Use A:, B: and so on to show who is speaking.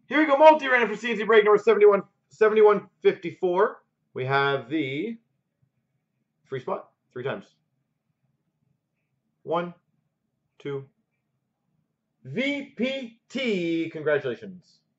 A: Here we go, multi-random for C&C break number 7154. We have the free spot 3 times. 1, 2. VPT. Congratulations.